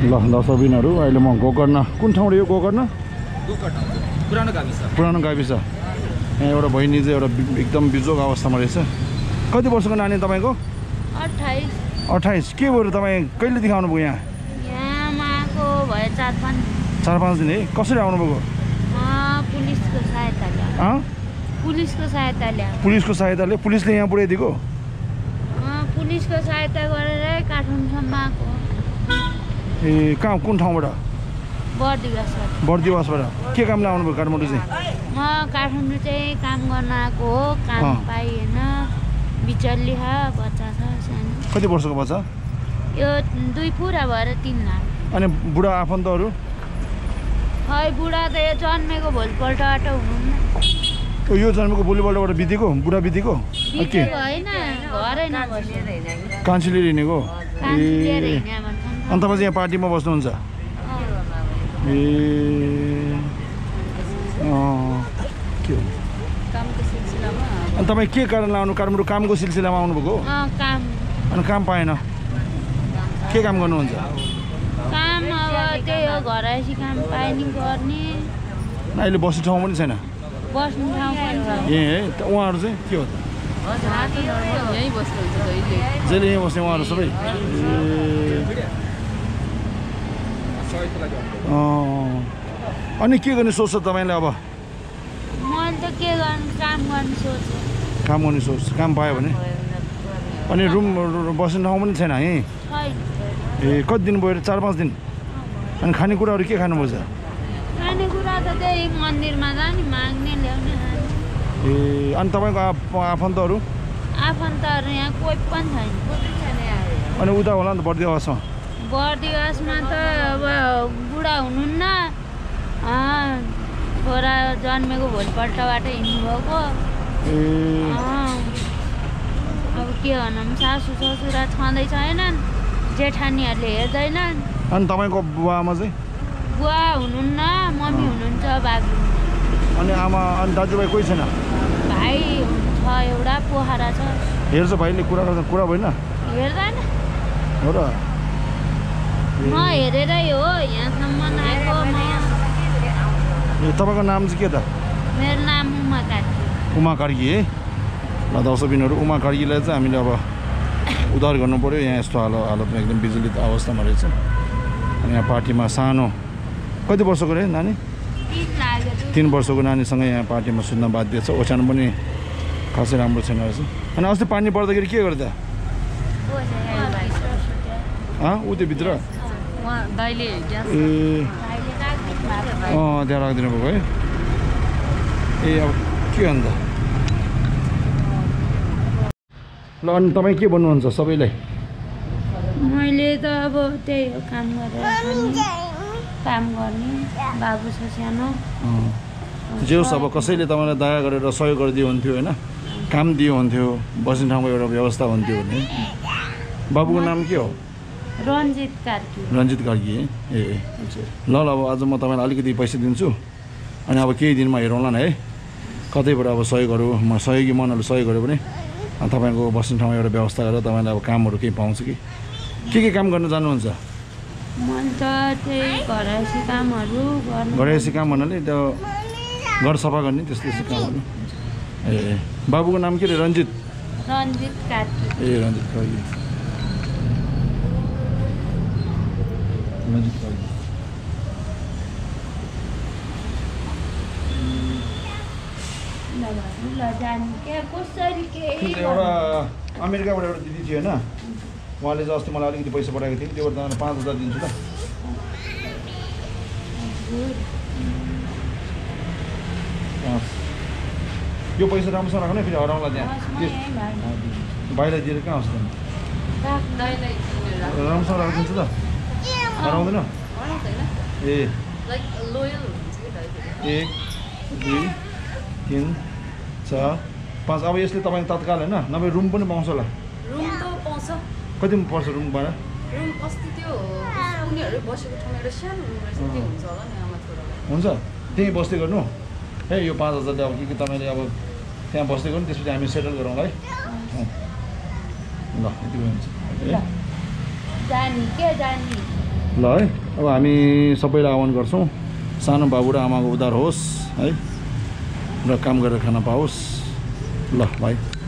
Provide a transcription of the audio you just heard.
ल दर्शकबिनहरु अहिले म गोकर्ण कुन ठाउँ रे यो गोकर्ण पुरानो गाविस यहाँ एउटा बहिनी चाहिँ एउटा एकदम बिजोग अवस्थामा रहेछ कति वर्षको नानी तपाईको 28 के भयो तपाई कहिले देखाउनु भयो यहाँ माको भयो 4-5 दिन है कसरी आउनु भयो पुलिसको सहायताले पुलिसले पुलिसले यहाँ पुर्याइदिएको पुलिसको सहायता गरेर काठमाडौँसम्म आएको ए कहाँ कुन ठाउँबाट बर्दिवासबाट के कामले आउनु भयो काठमाडौँ चाहिँ म काठमाडौँ चाहिँ काम गर्न आएको हो काम पाइएन बिचल्ली बच्चा छ सानो कति वर्षको बच्चा यो 2 पुरा भएर 3 लाख अनि बुढा आफन्तहरू खै बुढा त यो जन्मेको भोलिपल्टबाट हुनुहुन्न यो जन्मेको भोलिपल्टबाट बितेको बुढा बितेको के होइन घरै नबसेर कान्छीले हिँडेको अनि तपाईँ चाहिँ यहाँ पार्टीमा बस्नुहुन्छ ए के हो अनि तपाईँ के कारणले आउनु काठमाडौँ कामको सिलसिलामा आउनुभएको अनि काम पाएन के काम गर्नुहुन्छ काम अब त्यही हो घरैसी काम पाए नि गर्ने अहिले बस्ने ठाउँ पनि छैन बस्ने ठाउँ पनि ए उहाँहरू चाहिँ के हो त जहिले यहीँ बस्ने उहाँहरू सबै अनि के गर्ने सोच्छ तपाईँले अब मैले त के गर्नु काम गर्ने सोच काम पायो भने अनि रुम बस्ने ठाउँ पनि छैन है ए कति दिन भयो 4-5 दिन अनि खानेकुराहरू के खानुपर्छ खानेकुरा त त्यही मन्दिरमा जाने माग्ने ल्याउने ए अनि तपाईँको आफन्तहरू यहाँ कोही पनि छैन अनि उता होला नि त बर्दिवासमा त अब बुढा हुनुहुन्न छोरा जन्मेको भोलिपल्टबाट हिँड्नुभएको अब के भनौँ सासू ससुरा छँदै छैनन् जेठानीहरूले हेर्दैनन् अनि तपाईँको बुवामा चाहिँ बुवा हुनुहुन्न मम्मी हुनुहुन्छ बाबु अनि आमा अनि दाजुभाइ कोही छैन भाइ छ एउटा पोखरा छ हेर्छ भाइले कुरा भएन हेर्दैन हो र म हेरेरै हो यहाँसम्म आएको तपाईँको नाम चाहिँ के त मेरो नाम उमा कार्की है ल दर्शकबिनहरु उमा कार्कीलाई चाहिँ हामीले अब उद्धार गर्नु पर्यो यहाँ यस्तो हालतमा एकदम विचलित अवस्थामा रहेछ अनि यहाँ पार्टीमा सानो कति वर्षको रे नानी 3 वर्षको नानीसँग यहाँ पार्टीमा सुत्न बाध्य छ ओछ्यान पनि खासै राम्रो छैन रहेछ अनि अस्ति पानी पर्दाखेरि के गर्दा उतै भित्र त्यहाँ राखिदिनु भएको है ए अब के अन्त ल अनि तपाईँ के भन्नुहुन्छ सबैलाई मैले त अब त्यही हो काम गर्ने बाबु छ सानो जे होस् अब कसैले तपाईँलाई दया गरेर सहयोग गरिदियो हुन्थ्यो होइन काम दियो हुन्थ्यो बस्ने ठाउँको एउटा व्यवस्था हुन्थ्यो भने बाबुको नाम के हो रञ्जित कार्की ए ल अब आज म तपाईँलाई अलिकति पैसा दिन्छु अनि अब केही दिनमा हेरौँला न है कतैबाट अब सहयोगहरू सहयोगी मनहरू सहयोग गऱ्यो भने तपाईँको बस्ने ठाउँमा एउटा व्यवस्था गरेर तपाईँलाई अब कामहरू केही पाउँछ कि के काम गर्न जानुहुन्छ घरैसी काम भन्नाले त्यो घर सफा गर्ने त्यस्तो कामहरू ए बाबुको नाम के रे रञ्जित कार्की ए रञ्जित कार्की एउटा अमेरिकाबाट एउटा दिदी थियो होइन उहाँले चाहिँ अस्ति मलाई अलिकति पैसा पठाएको थियो त्योबाट तपाईँलाई 5,000 दिन्छु त यो पैसा राम्रोसँग राख्नु फेरि हराउँला त्यहाँ भाइलाई दिएर कहाँ होस् राम्रोसँग राखिदिन्छु त हराउँदैन ए 1 2 3 4 5 अब यसले तपाईँ तत्काल होइन नभए रुम पनि पाउँछ होला कति पर्छ रुम भाडा हुन्छ त्यहीँ बस्दै गर्नु है यो 5,000 अब के तपाईँले अब त्यहाँ बस्दै गर्नु त्यसपछि हामी सेटल गरौँला है ल यति हुन्छ ल है अब हामी सबैलाई आह्वान गर्छौँ सानो बाबु र आमाको उद्धार होस् है र काम गरेर खान पाओस् ल भाइ